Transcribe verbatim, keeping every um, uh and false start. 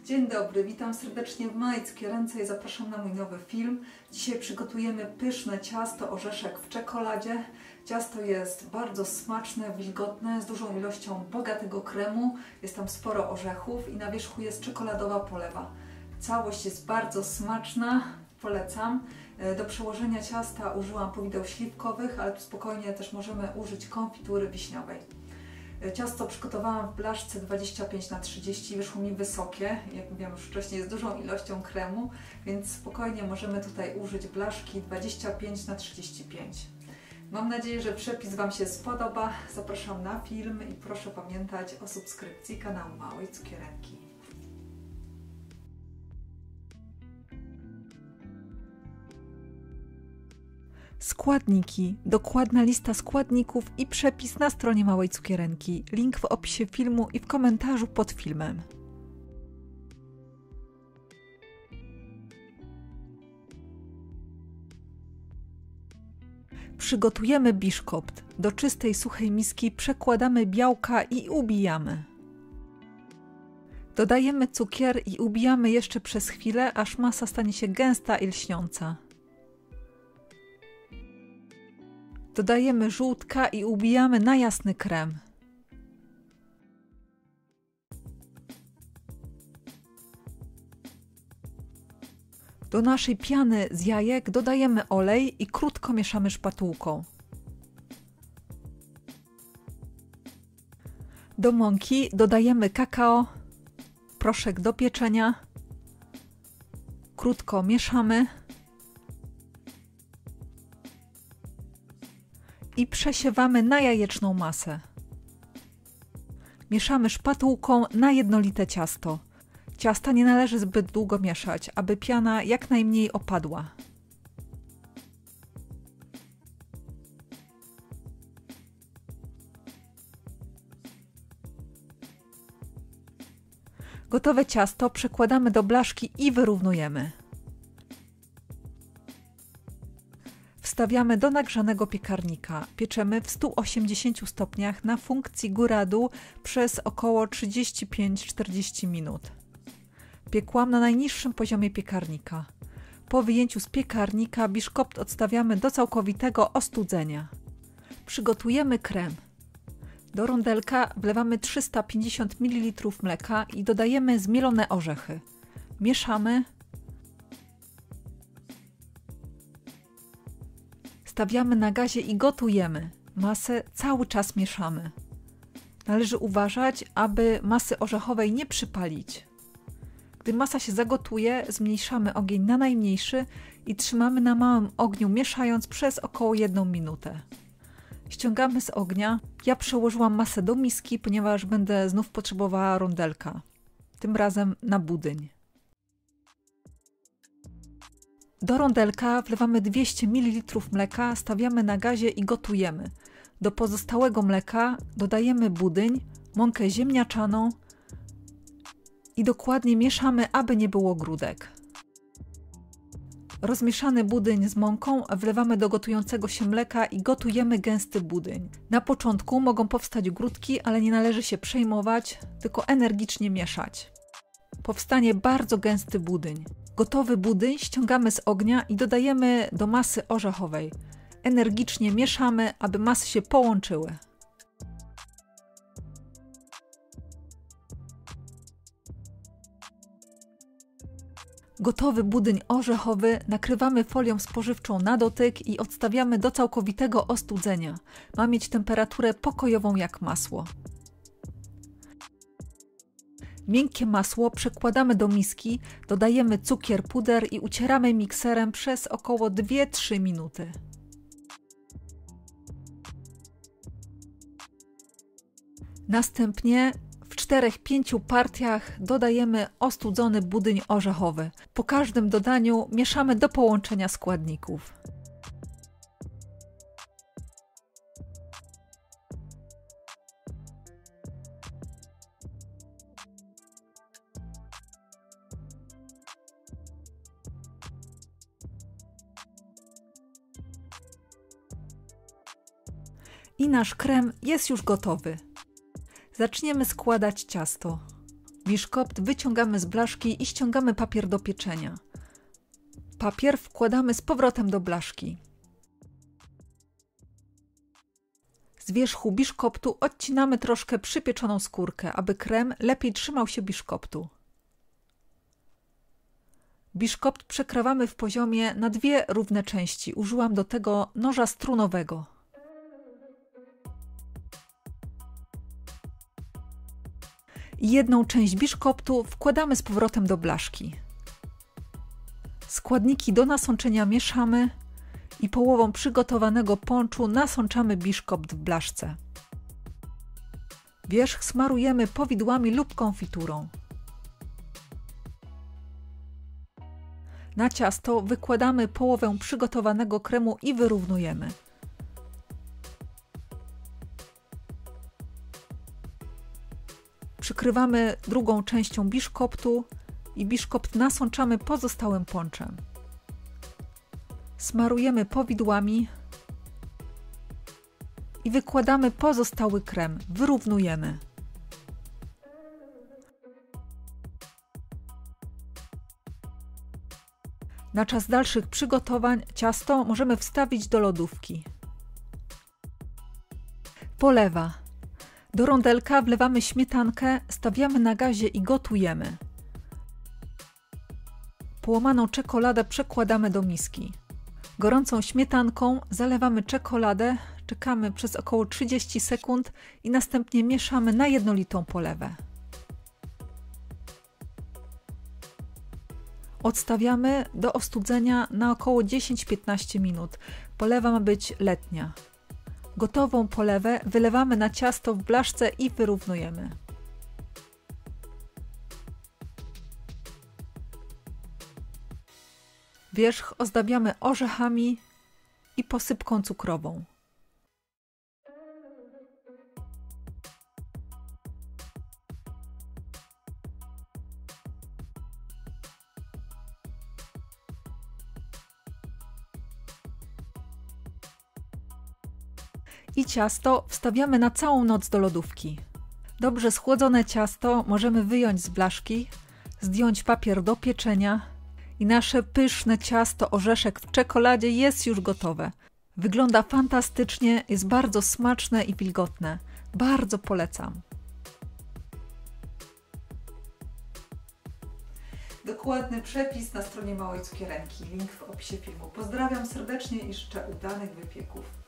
Dzień dobry, witam serdecznie w małej cukierence i zapraszam na mój nowy film. Dzisiaj przygotujemy pyszne ciasto orzeszek w czekoladzie. Ciasto jest bardzo smaczne, wilgotne, z dużą ilością bogatego kremu. Jest tam sporo orzechów i na wierzchu jest czekoladowa polewa. Całość jest bardzo smaczna, polecam. Do przełożenia ciasta użyłam powideł śliwkowych, ale spokojnie też możemy użyć konfitury wiśniowej. Ciasto przygotowałam w blaszce dwadzieścia pięć na trzydzieści, wyszło mi wysokie, jak mówiłam już wcześniej, z dużą ilością kremu, więc spokojnie możemy tutaj użyć blaszki dwadzieścia pięć na trzydzieści pięć. Mam nadzieję, że przepis Wam się spodoba. Zapraszam na film i proszę pamiętać o subskrypcji kanału Małej Cukierenki. Składniki, dokładna lista składników i przepis na stronie Małej Cukierenki. Link w opisie filmu i w komentarzu pod filmem. Przygotujemy biszkopt. Do czystej, suchej miski przekładamy białka i ubijamy. Dodajemy cukier i ubijamy jeszcze przez chwilę, aż masa stanie się gęsta i lśniąca. Dodajemy żółtka i ubijamy na jasny krem. Do naszej piany z jajek dodajemy olej i krótko mieszamy szpatułką. Do mąki dodajemy kakao, proszek do pieczenia. Krótko mieszamy. I przesiewamy na jajeczną masę. Mieszamy szpatułką na jednolite ciasto. Ciasta nie należy zbyt długo mieszać, aby piana jak najmniej opadła. Gotowe ciasto przekładamy do blaszki i wyrównujemy. Wstawiamy do nagrzanego piekarnika. Pieczemy w stu osiemdziesięciu stopniach na funkcji góra-dół przez około trzydzieści pięć do czterdziestu minut. Piekłam na najniższym poziomie piekarnika. Po wyjęciu z piekarnika biszkopt odstawiamy do całkowitego ostudzenia. Przygotujemy krem. Do rondelka wlewamy trzysta pięćdziesiąt mililitrów mleka i dodajemy zmielone orzechy. Mieszamy. Stawiamy na gazie i gotujemy. Masę cały czas mieszamy. Należy uważać, aby masy orzechowej nie przypalić. Gdy masa się zagotuje, zmniejszamy ogień na najmniejszy i trzymamy na małym ogniu, mieszając przez około jedną minutę. Ściągamy z ognia. Ja przełożyłam masę do miski, ponieważ będę znów potrzebowała rondelka. Tym razem na budyń. Do rondelka wlewamy dwieście mililitrów mleka, stawiamy na gazie i gotujemy. Do pozostałego mleka dodajemy budyń, mąkę ziemniaczaną i dokładnie mieszamy, aby nie było grudek. Rozmieszany budyń z mąką wlewamy do gotującego się mleka i gotujemy gęsty budyń. Na początku mogą powstać grudki, ale nie należy się przejmować, tylko energicznie mieszać. Powstanie bardzo gęsty budyń. Gotowy budyń ściągamy z ognia i dodajemy do masy orzechowej. Energicznie mieszamy, aby masy się połączyły. Gotowy budyń orzechowy nakrywamy folią spożywczą na dotyk i odstawiamy do całkowitego ostudzenia. Ma mieć temperaturę pokojową jak masło. Miękkie masło przekładamy do miski, dodajemy cukier, puder i ucieramy mikserem przez około dwie do trzech minuty. Następnie w czterech do pięciu partiach dodajemy ostudzony budyń orzechowy. Po każdym dodaniu mieszamy do połączenia składników. I nasz krem jest już gotowy. Zaczniemy składać ciasto. Biszkopt wyciągamy z blaszki i ściągamy papier do pieczenia. Papier wkładamy z powrotem do blaszki. Z wierzchu biszkoptu odcinamy troszkę przypieczoną skórkę, aby krem lepiej trzymał się biszkoptu. Biszkopt przekrawamy w poziomie na dwie równe części. Użyłam do tego noża strunowego. I jedną część biszkoptu wkładamy z powrotem do blaszki. Składniki do nasączenia mieszamy i połową przygotowanego ponczu nasączamy biszkopt w blaszce. Wierzch smarujemy powidłami lub konfiturą. Na ciasto wykładamy połowę przygotowanego kremu i wyrównujemy. Przykrywamy drugą częścią biszkoptu i biszkopt nasączamy pozostałym ponczem. Smarujemy powidłami i wykładamy pozostały krem. Wyrównujemy. Na czas dalszych przygotowań ciasto możemy wstawić do lodówki. Polewa. Do rondelka wlewamy śmietankę, stawiamy na gazie i gotujemy. Połamaną czekoladę przekładamy do miski. Gorącą śmietanką zalewamy czekoladę, czekamy przez około trzydzieści sekund i następnie mieszamy na jednolitą polewę. Odstawiamy do ostudzenia na około dziesięć do piętnastu minut. Polewa ma być letnia. Gotową polewę wylewamy na ciasto w blaszce i wyrównujemy. Wierzch ozdabiamy orzechami i posypką cukrową. I ciasto wstawiamy na całą noc do lodówki. Dobrze schłodzone ciasto możemy wyjąć z blaszki, zdjąć papier do pieczenia i nasze pyszne ciasto orzeszek w czekoladzie jest już gotowe. Wygląda fantastycznie, jest bardzo smaczne i wilgotne. Bardzo polecam. Dokładny przepis na stronie Małej Cukierenki. Link w opisie filmu. Pozdrawiam serdecznie i życzę udanych wypieków.